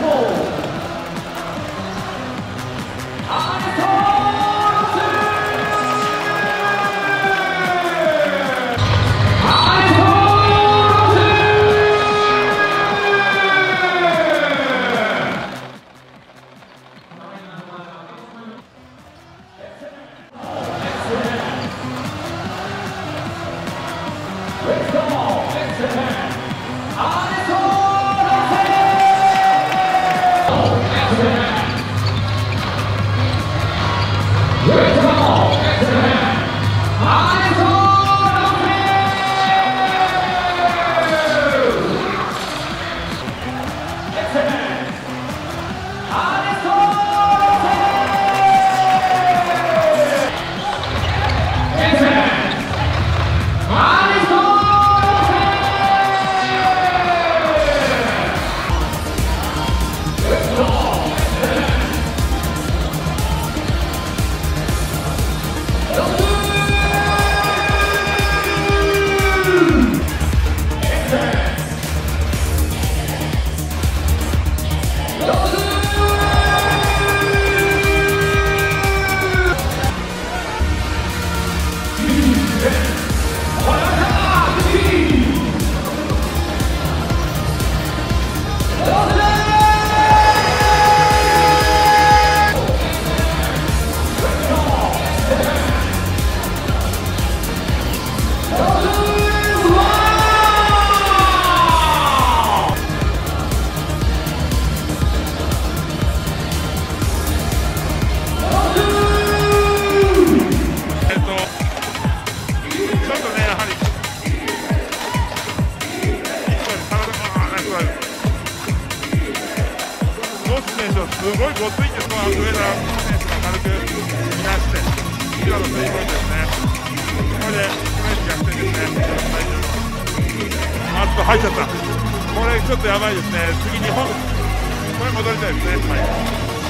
すごいごついんですが、上田選手が軽くいなして、今のスリーポイントですね。これで逆転ですね。あっと入っちゃった。これちょっとやばいですね。次2本、これ戻りたいですね。はい。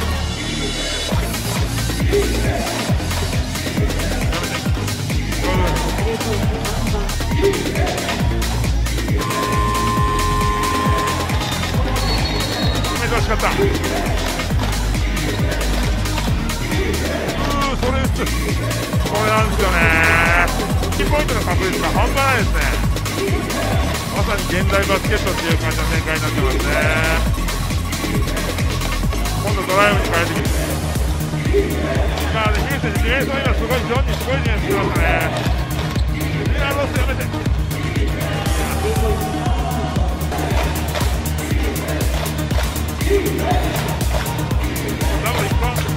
難しかった。それ打つ。これなんですよね。キーポイントの確率が半端ないですね。まさに現代バスケットっていう感じの展開になってますね。今度ドライブに変えてきて。まあね、ヒュー選手、ディフェンスは今すごい、ジョンにすごいディフェンスしてましたね。ミラーロスやめて。ダブル1本。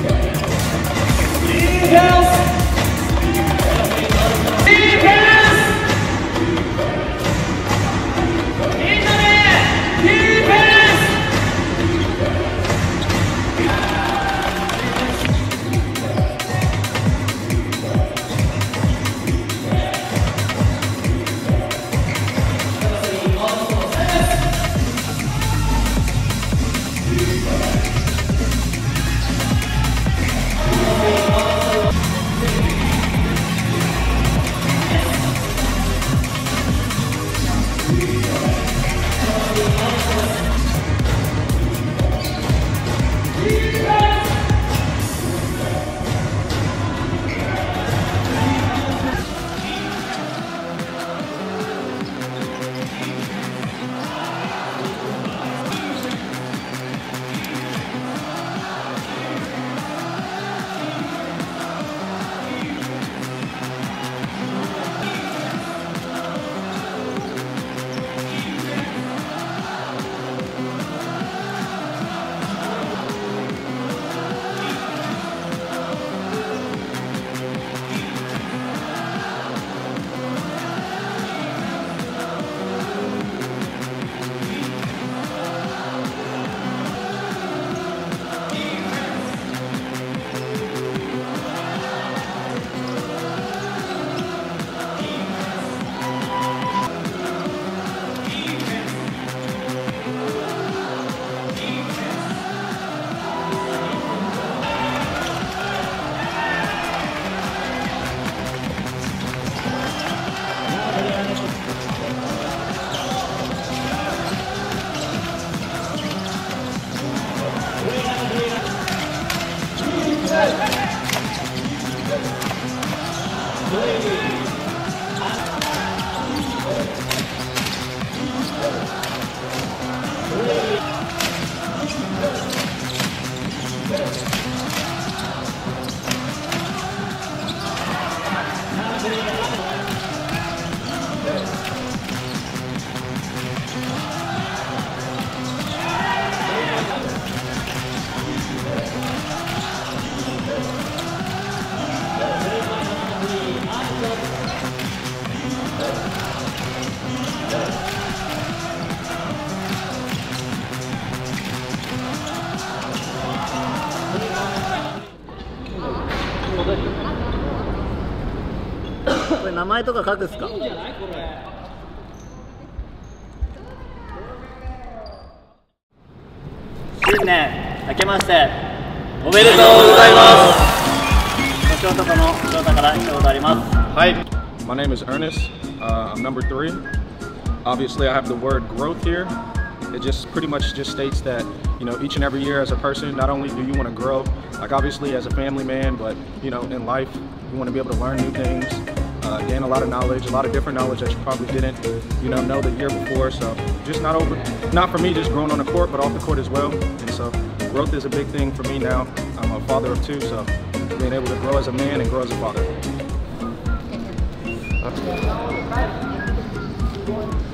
Defense! 前とか書くっすか？新年明けましておめでとうございます。年男の翔太から一言あります。 Hi, my name is Earnest. I'm number 3. Obviously, I have the word growth here. It just pretty much just states that, you know, each and every year as a person, not only do you want to grow, like obviously as a family man, but, you know, in life, you want to be able to learn new things, gain a lot of knowledge, a lot of different knowledge that you probably didn't, you know the year before. So just not for me, just growing on the court, but off the court as well. And so growth is a big thing for me now. I'm a father of 2, so being able to grow as a man and grow as a father.